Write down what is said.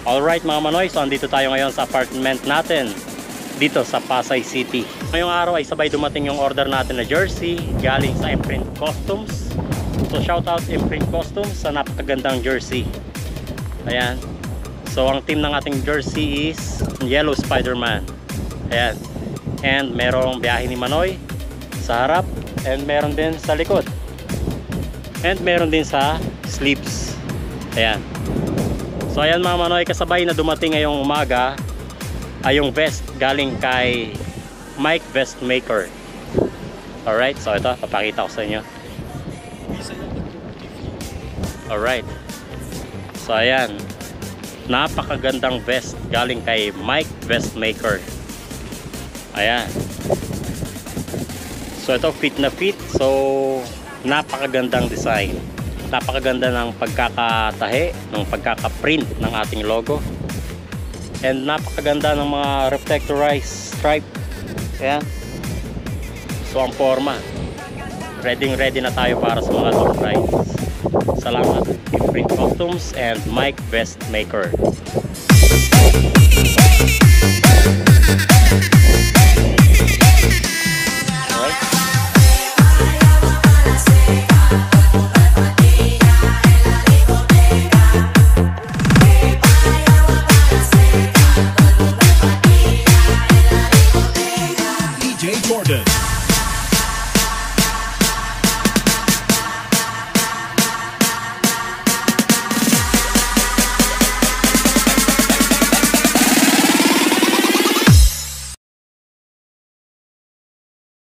Alright mga Manoy, so andito tayo ngayon sa apartment natin dito sa Pasay City. Ngayong araw ay sabay dumating yung order natin na jersey galing sa Imprint Costumes. So shoutout Imprint Costumes sa napakagandang jersey. Ayan. So ang team ng ating jersey is Yellow Spider-Man. Ayan. And merong biyahe ni Manoy sa harap and meron din sa likod. And meron din sa sleeves. Ayan. So ayan mga Manoy, kasabay na dumating ngayong umaga ay yung vest galing kay Mike Vest Maker. Alright, so ito, papakita ko sa inyo. Alright. So ayan, napakagandang vest galing kay Mike Vest Maker. Ayan. So ito, fit na fit. So napakagandang design. Napakaganda ng pagkakatahi, ng pagkakaprint ng ating logo. And napakaganda ng mga reflectorized stripe. Ayan. So ang forma, ready na tayo para sa mga long rides. Salamat Imprint Costumes and Mike Vest Maker.